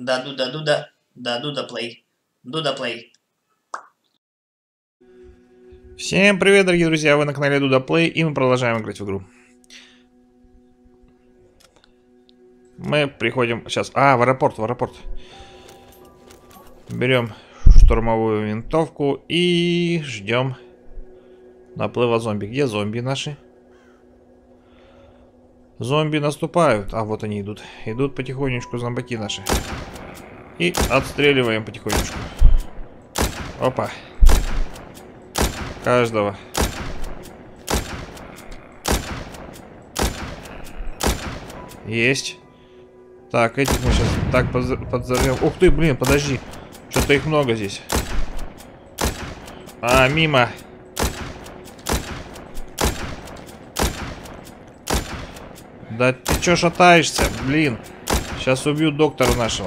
Да, Дуда плей. Дуда плей. Всем привет, дорогие друзья, вы на канале Дуда Плей, и мы продолжаем играть в игру. Мы приходим сейчас... в аэропорт. Берем штурмовую винтовку и ждем наплыва зомби. Где зомби наши? Зомби наступают. А, вот они идут. Идут потихонечку зомбаки наши. И отстреливаем потихонечку. Опа. Каждого. Есть. Так, этих мы сейчас так подзорвем. Ух ты, блин, подожди. Что-то их много здесь. Мимо. Да ты чё шатаешься, блин. Сейчас убьют доктора нашего.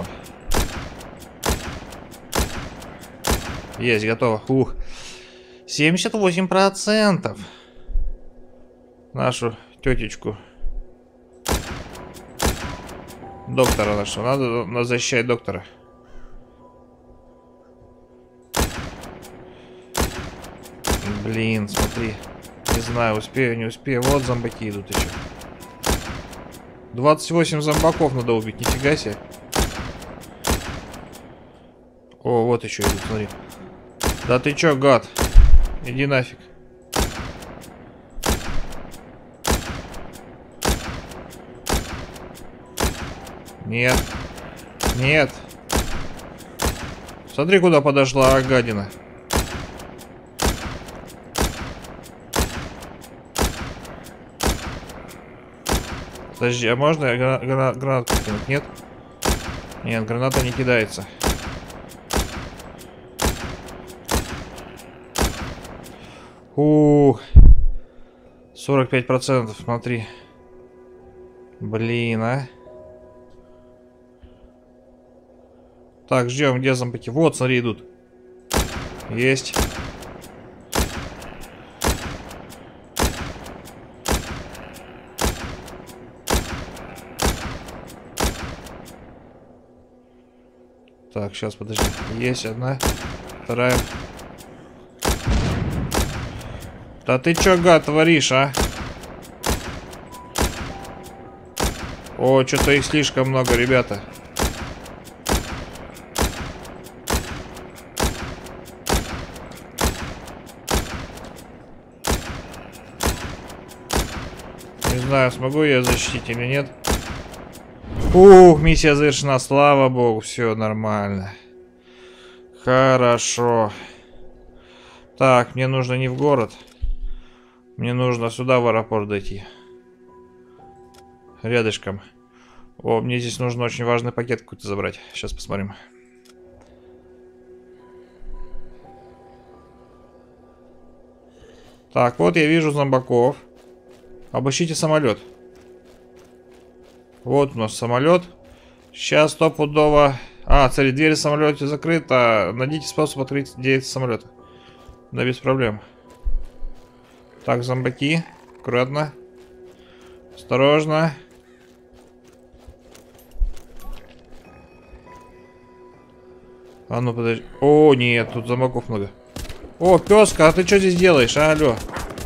Есть, готово. 78%. Нашу тетечку. Доктора нашего. Надо защищать доктора. Блин, смотри. Не знаю, успею, не успею. Вот зомбаки идут еще. 28 зомбаков надо убить, нифига себе. О, вот еще идут, смотри. Да ты чё, гад? Иди нафиг. Нет. Нет. Смотри, куда подошла гадина. Подожди, а можно я гранату кинуть? Нет? Нет, граната не кидается. Ух. 45%, смотри. Блин, а. Так, ждем, где зомбаки? Вот, смотри, идут. Есть. Так, сейчас, подожди. Есть одна. Вторая. Да ты чё, гад, творишь, а? О, что-то их слишком много, ребята. Не знаю, смогу я защитить или нет. Ух, миссия завершена, слава богу, все нормально. Хорошо. Так, мне нужно не в город. Мне нужно сюда, в аэропорт, дойти. Рядышком. О, мне здесь нужно очень важный пакет какой-то забрать. Сейчас посмотрим. Так, вот я вижу зомбаков. Обыщите самолет. Вот у нас самолет. Сейчас стопудово... смотри, дверь в самолете закрыта. Найдите способ открыть дверь самолета. Да, без проблем. Так, зомбаки. Аккуратно. Осторожно. А ну, подожди. О, нет, тут зомбаков много. О, пёска, а ты что здесь делаешь, алло?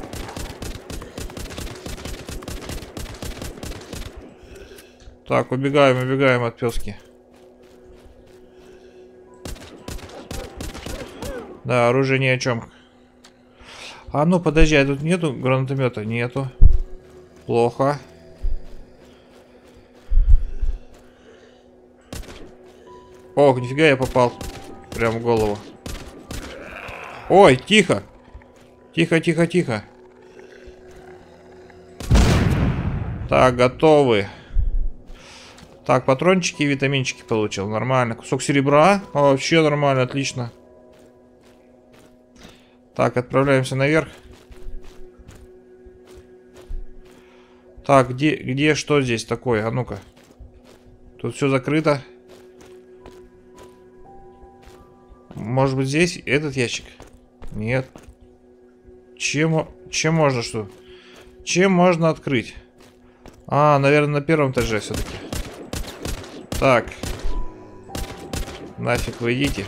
Так, убегаем от пёски. Да, оружие ни о чем. А ну, подожди, а тут нету гранатомета? Нету. Плохо. Ох, нифига я попал. Прям в голову. Ой, тихо. Тихо. Так, готовы. Так, патрончики и витаминчики получил. Нормально. Кусок серебра. Вообще нормально, отлично. Так, отправляемся наверх. Так, где что здесь такое? А ну-ка. Тут все закрыто. Может быть, здесь этот ящик? Нет. Чем можно что? Чем можно открыть? Наверное, на первом этаже все-таки. Так. Нафиг вы идите.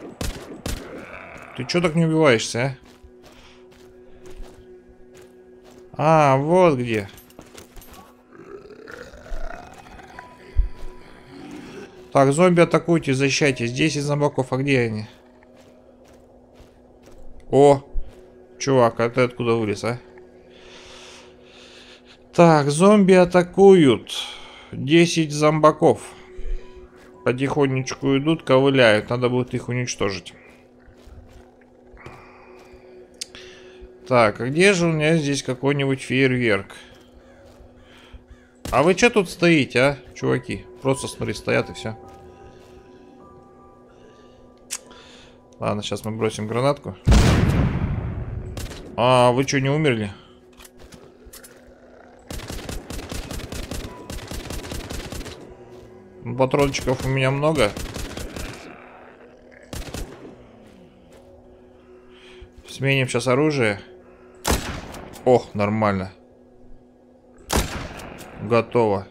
Ты чё так не убиваешься, а? А, вот где. Так, зомби атакуйте, защищайтесь. 10 зомбаков, а где они? О! Чувак, а ты откуда вылез, а? Так, зомби атакуют. 10 зомбаков. Потихонечку идут, ковыляют. Надо будет их уничтожить. Так, а где же у меня здесь какой-нибудь фейерверк? А вы что тут стоите, а, чуваки? Просто, смотри, стоят и все. Ладно, сейчас мы бросим гранатку. А, вы что, не умерли? Патрончиков у меня много. Сменим сейчас оружие. О, нормально. Готово.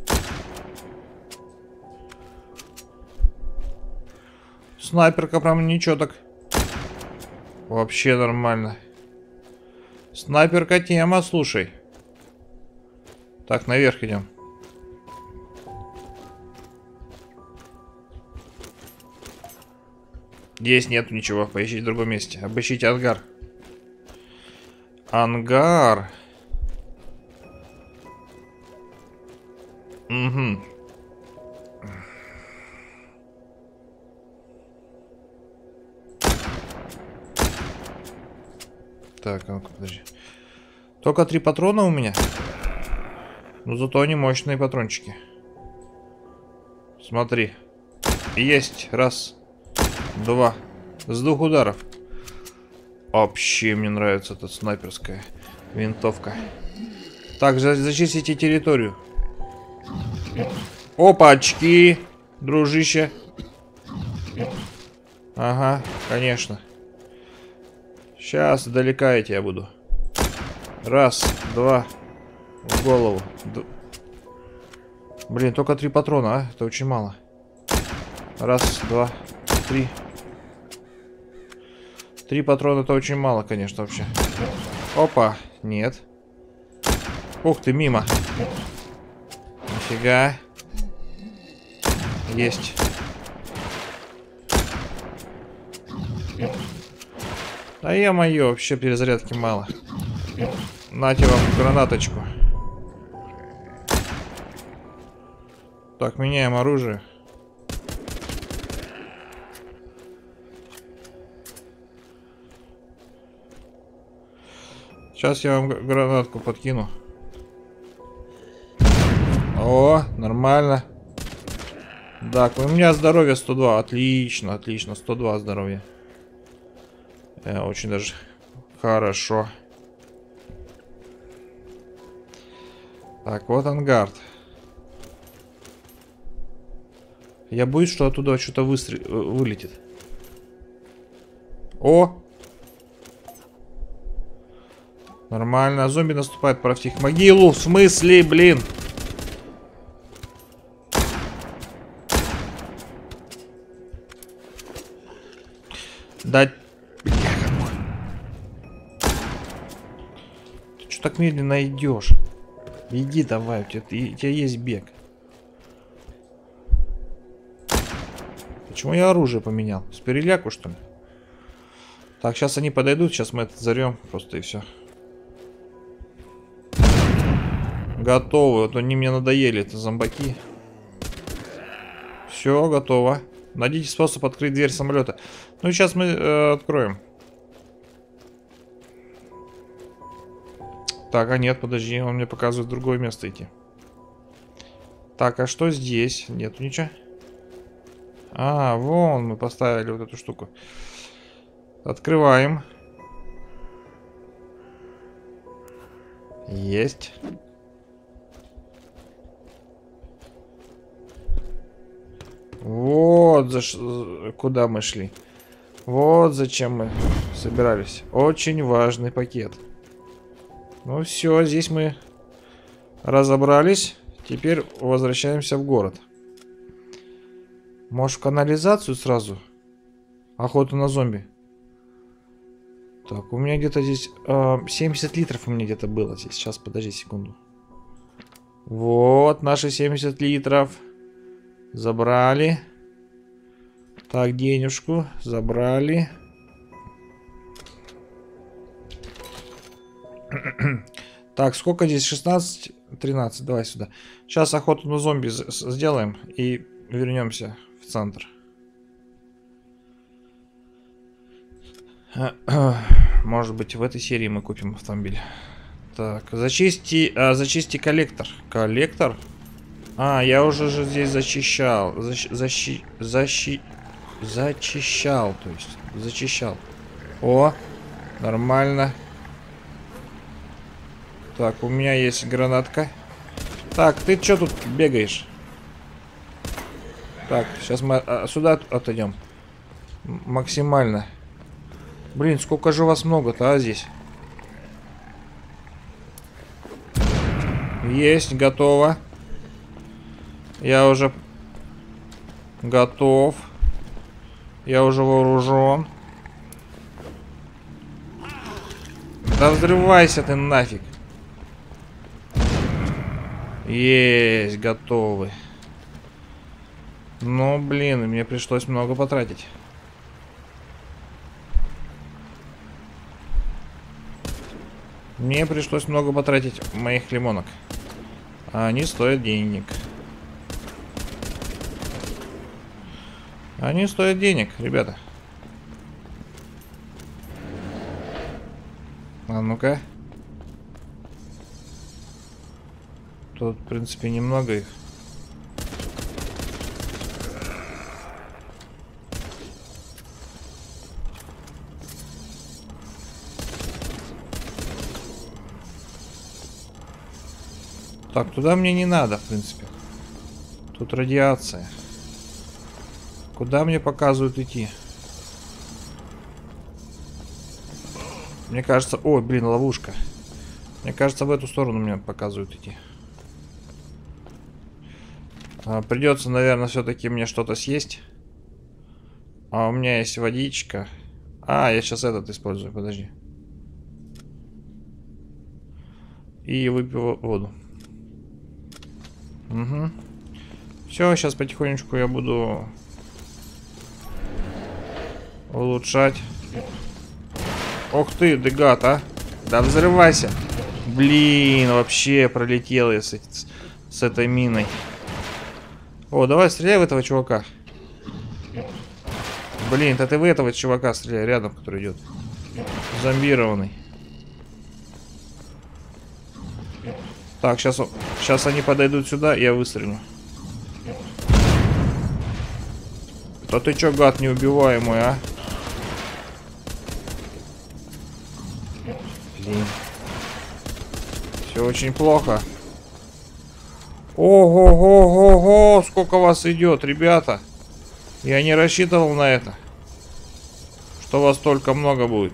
Снайперка прям ничего так. Вообще нормально. Снайперка тема, слушай. Так, наверх идем. Здесь нету ничего, поищите в другом месте. Обыщите ангар. Ангар. Угу. Так, а ну-ка, подожди. Только 3 патрона у меня. Но зато они мощные патрончики. Смотри. Есть. Раз. Два. С 2 ударов. Вообще мне нравится эта снайперская винтовка. Так, зачистите территорию. Опачки, дружище. Ага, конечно. Сейчас далека я тебя буду. Раз, два. В голову. Блин, только 3 патрона, а? Это очень мало. Раз, два, 3. 3 патрона это очень мало, конечно, вообще. Опа, нет. Ух ты, мимо. Нифига. Есть. Да е-мое, вообще перезарядки мало. Нате вам гранаточку. Так, меняем оружие. Сейчас я вам гранатку подкину. О, нормально. Так, у меня здоровье 102. Отлично, отлично. 102 здоровья. Очень даже хорошо. Так, вот ангард. Я боюсь, что оттуда что-то вылетит. О! Нормально. Зомби наступает, правьте их могилу. В смысле, блин? Да... Ты что так медленно идешь? Иди давай, у тебя есть бег. Почему я оружие поменял? С переляку, что ли? Так, сейчас они подойдут, сейчас мы это взорвем просто и все. Готовы, вот они мне надоели, это зомбаки. Все, готово. Найдите способ открыть дверь самолета. Ну и сейчас мы откроем. Так, а нет, подожди, он мне показывает другое место идти. Так, а что здесь? Нету ничего. А, вон мы поставили вот эту штуку. Открываем. Есть. Вот куда мы шли. Вот зачем мы собирались. Очень важный пакет. Ну все, здесь мы разобрались. Теперь возвращаемся в город. Может, в канализацию сразу? Охота на зомби. Так, у меня где-то здесь 70 литров у меня где-то было здесь. Сейчас, подожди секунду. Вот, наши 70 литров. Забрали. Так, денежку забрали. Так, сколько здесь? 16, 13. Давай сюда. Сейчас охоту на зомби сделаем и вернемся в центр. Может быть, в этой серии мы купим автомобиль. Так, зачисти коллектор. Коллектор? А, я уже же здесь зачищал. Зачищал, то есть. Зачищал. О, нормально. Так, у меня есть гранатка. Так, ты что тут бегаешь? Так, сейчас мы сюда отойдем. Максимально. Блин, сколько же вас много-то, а, здесь? Есть, готово. Я уже готов. Я уже вооружен. Да взрывайся ты нафиг. Есть, готовы. Ну, блин, мне пришлось много потратить. Мне пришлось много потратить моих лимонок. А они стоят денег. Они стоят денег, ребята. А ну-ка. Тут, в принципе, немного их. Так, туда мне не надо, в принципе. Тут радиация. Куда мне показывают идти? Мне кажется... Ой, блин, ловушка. Мне кажется, в эту сторону мне показывают идти. Придется, наверное, все-таки мне что-то съесть. А у меня есть водичка. А, я сейчас этот использую, подожди. И выпью воду. Угу. Все, сейчас потихонечку я буду улучшать. Ох ты, дегат, а. Да взрывайся. Блин, вообще пролетел я с этой миной. О, давай стреляй в этого чувака. Блин, да ты в этого чувака стреляй рядом, который идет. Зомбированный. Так, сейчас они подойдут сюда, и я выстрелю. Да ты чё, гад неубиваемый, а? Блин. Все очень плохо. Ого-го-го-го! Сколько вас идет, ребята! Я не рассчитывал на это. Что вас столько много будет.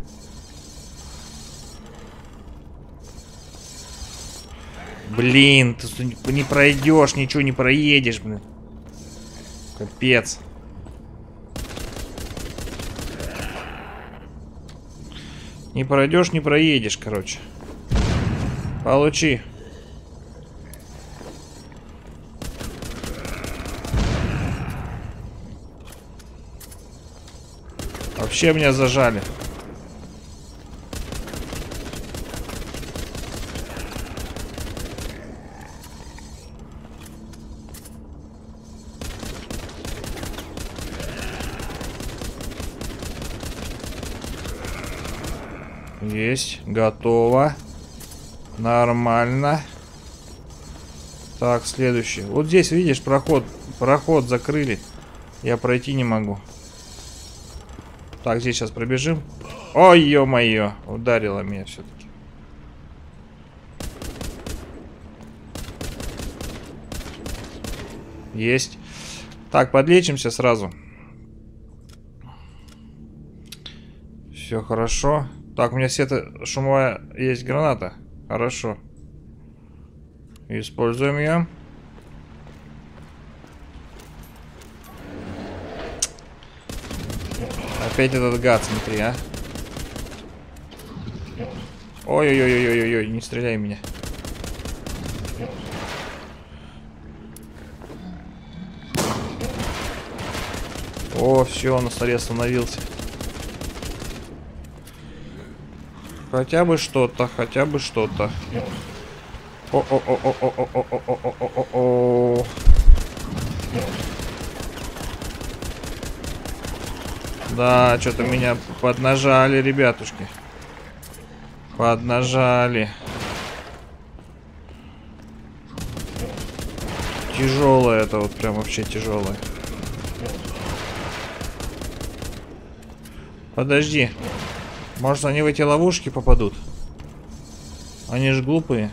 Блин, ты не пройдешь, ничего не проедешь, блин. Капец. Не пройдешь, не проедешь, короче. Получи. Вообще меня зажали. Есть, готово. Нормально. Так, следующий. Вот здесь, видишь, проход закрыли. Я пройти не могу. Так, здесь сейчас пробежим. Ой, ё-моё, ударило меня все-таки. Есть. Так, подлечимся сразу. Все хорошо. Так, у меня светошумовая есть граната. Хорошо. Используем ее. Опять этот гад, смотри, а. Ой-ой-ой-ой-ой-ой, не стреляй в меня. О, все, он на столе остановился. Хотя бы что-то, хотя бы что-то. О-о-о-о-о-о-о-о-о-о-о. Да, что-то меня поднажали, ребятушки. Поднажали. Тяжелое это вот, прям вообще тяжелое. Подожди. Может, они в эти ловушки попадут? Они же глупые.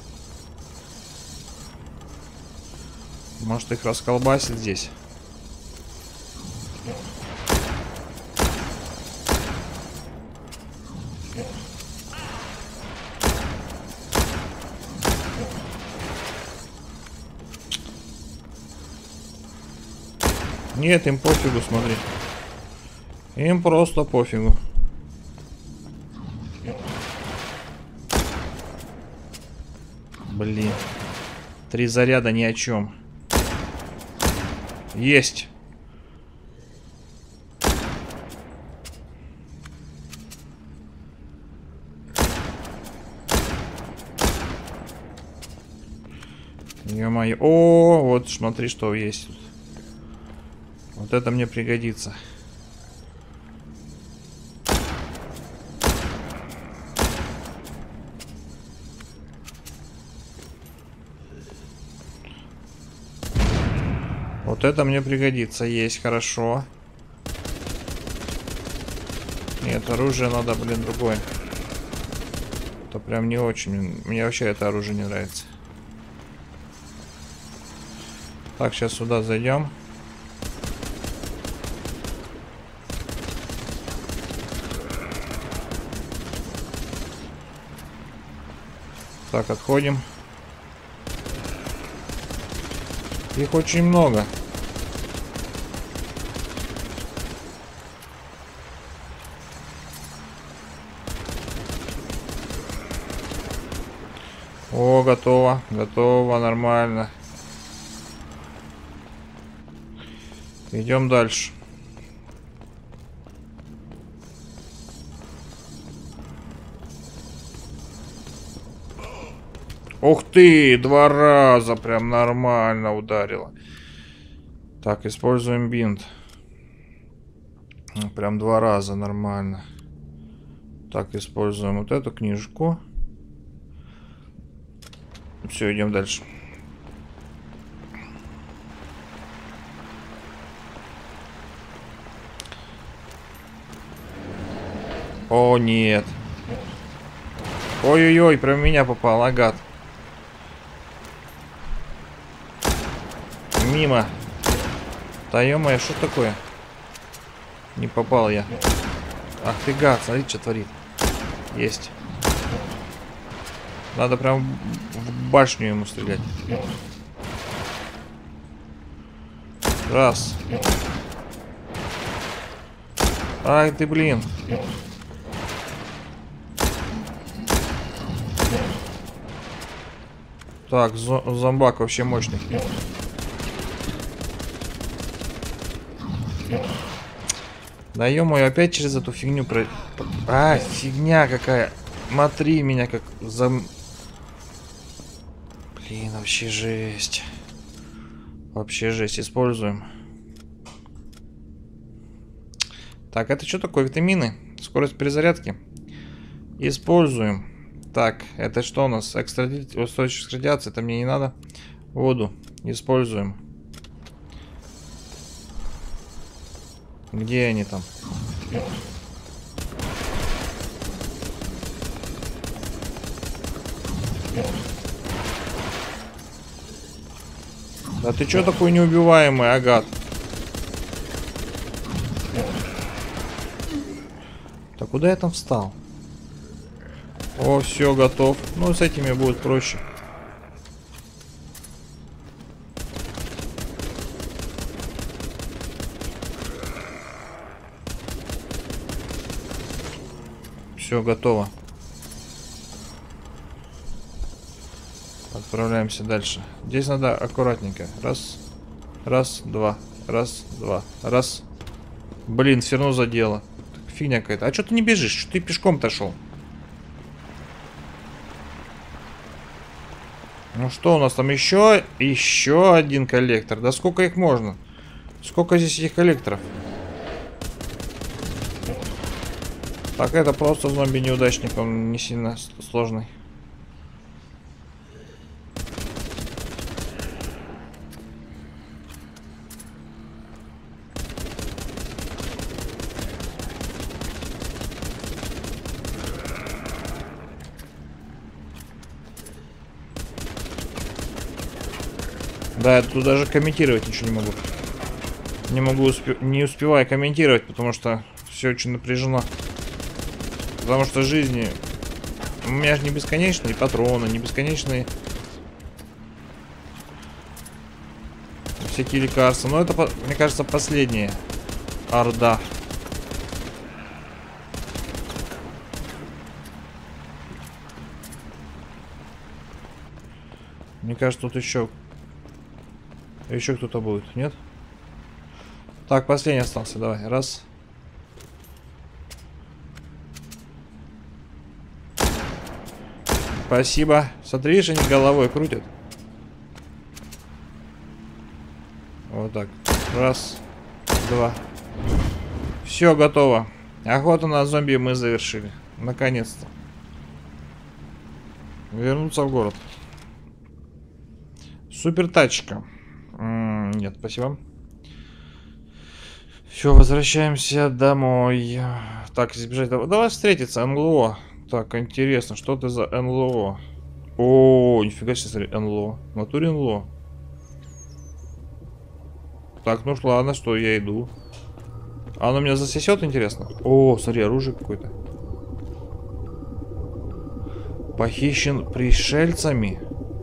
Может, их расколбасит здесь? Нет, им пофигу, смотри. Им просто пофигу. Блин. 3 заряда ни о чем. Есть. Ё-моё. О, вот смотри, что есть тут. Вот это мне пригодится. Вот это мне пригодится. Есть, хорошо. Нет, оружие надо, блин, другое. Это прям не очень. Мне вообще это оружие не нравится. Так, сейчас сюда зайдем. Так, отходим. Их очень много. О, готово. Готово, нормально. Идем дальше. Ух ты, 2 раза прям нормально ударило. Так, используем бинт. Прям 2 раза нормально. Так, используем вот эту книжку. Все, идем дальше. О, нет. Ой-ой-ой, прям в меня попал, агат. Мимо. Да ё-моё, что такое? Не попал я. Ах ты гад, смотри, что творит. Есть. Надо прям в башню ему стрелять. Раз. Ай ты, блин. Так, зомбак вообще мощный. Да ё-моё, опять через эту фигню про... А, фигня какая. Смотри меня как Блин, вообще жесть. Вообще жесть. Используем. Так, это что такое? Витамины? Скорость перезарядки. Используем. Так, это что у нас? Устойчивость к радиации. Это мне не надо. Воду. Используем. Где они там? Да ты чё такой неубиваемый, агат? Да куда я там встал? О, все, готов. Ну, с этими будет проще. Все, готово. Отправляемся дальше. Здесь надо аккуратненько. Раз, раз, два, раз, два, раз. Блин, все равно задело. Фигня какая-то. А что ты не бежишь? Что ты пешком-то шел? Ну что у нас там еще? Еще один коллектор. Да сколько их можно? Сколько здесь этих коллекторов? Так, это просто зомби-неудачник. Он не сильно сложный. Да, я тут даже комментировать ничего не могу. Не успеваю комментировать, потому что все очень напряжено. Потому что жизни у меня же не бесконечные патроны, не бесконечные всякие лекарства. Но это, мне кажется, последняя орда. Мне кажется, тут еще кто-то будет, нет? Так, последний остался, давай, раз. Спасибо. Смотри, видишь, они головой крутят. Вот так. Раз, два. Все, готово. Охоту на зомби мы завершили. Наконец-то. Вернуться в город. Супер тачка. Нет, спасибо. Все, возвращаемся домой. Так, избежать. Давай встретиться, НЛО. Так, интересно, что ты за НЛО? О, нифига себе, смотри, НЛО. В натуре НЛО. Так, ну ладно, что я иду. А оно меня засосет, интересно? О, смотри, оружие какое-то. Похищен пришельцами.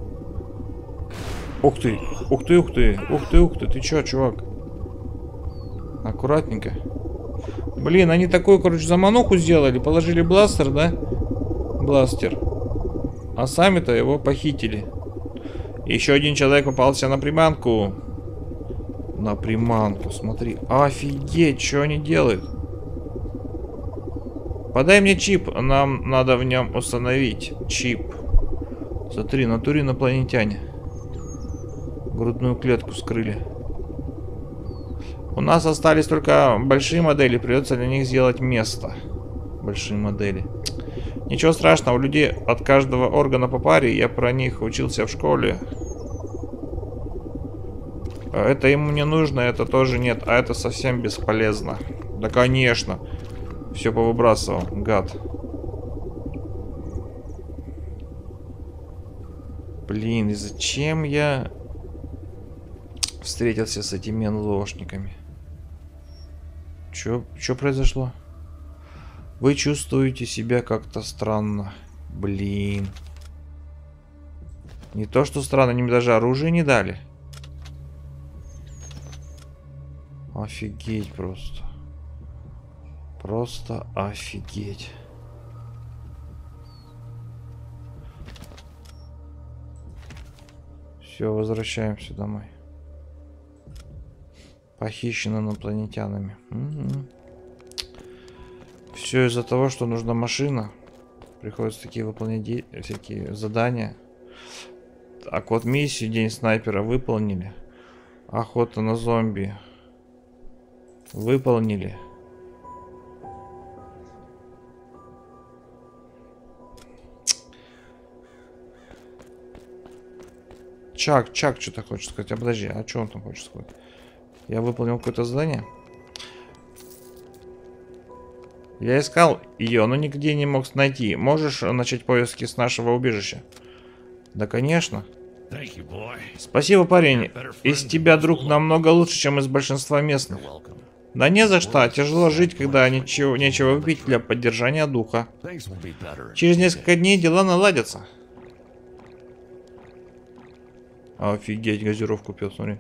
Ух ты, ух ты, ух ты, ух ты, ух ты, ты чё, чувак? Аккуратненько. Блин, они такую, короче, замануху сделали, положили бластер, да? Бластер. А сами-то его похитили. Еще один человек попался на приманку. На приманку, смотри. Офигеть, что они делают? Подай мне чип, нам надо в нем установить чип. Смотри, натуре инопланетяне. Грудную клетку скрыли. У нас остались только большие модели, придется для них сделать место. Большие модели. Ничего страшного, у людей от каждого органа по паре, я про них учился в школе. Это ему не нужно, это тоже нет, а это совсем бесполезно. Да конечно. Все повыбрасывал, гад. Блин, и зачем я встретился с этими НЛОшниками? Чё произошло? Вы чувствуете себя как-то странно. Блин. Не то, что странно, они мне даже оружие не дали. Офигеть просто. Просто офигеть. Все, возвращаемся домой. Похищено инопланетянами. Все из-за того, что нужна машина. Приходится такие выполнять всякие задания. Так вот, миссию День снайпера выполнили. Охота на зомби выполнили. Чак что-то хочет сказать. А подожди, а что он там хочет сказать? Я выполнил какое-то задание. Я искал ее, но нигде не мог найти. Можешь начать поиски с нашего убежища? Да, конечно. Спасибо, парень. Из тебя, друг, намного лучше, чем из большинства местных. Да не за что. Тяжело жить, когда нечего выпить для поддержания духа. Через несколько дней дела наладятся. Офигеть, газировку пил, смотри.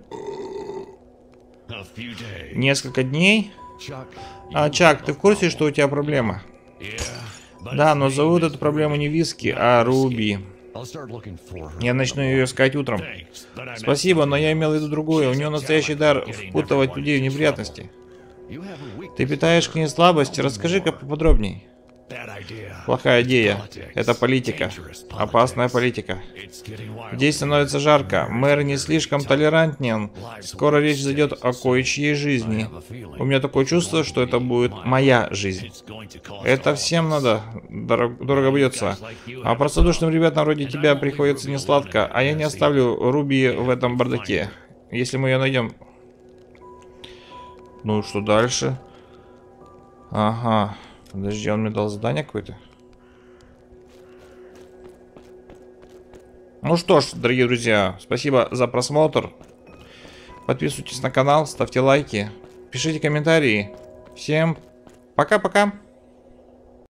Несколько дней? А, Чак, ты в курсе, что у тебя проблема? Да, но зовут эту проблему не Виски, а Руби. Я начну ее искать утром. Спасибо, но я имел в виду другое. У нее настоящий дар впутывать людей в неприятности. Ты питаешь к ней слабость? Расскажи-ка поподробней. Плохая идея. Это политика. Опасная политика. Здесь становится жарко. Мэр не слишком толерантен. Скоро речь зайдет о кое-чьей жизни. У меня такое чувство, что это будет моя жизнь. Это всем надо. Дорого обойдется. А простодушным ребятам вроде тебя приходится несладко. А я не оставлю Руби в этом бардаке. Если мы ее найдем. Ну, что дальше? Ага. Подожди, он мне дал задание какое-то. Ну что ж, дорогие друзья, спасибо за просмотр. Подписывайтесь на канал, ставьте лайки, пишите комментарии. Всем пока-пока.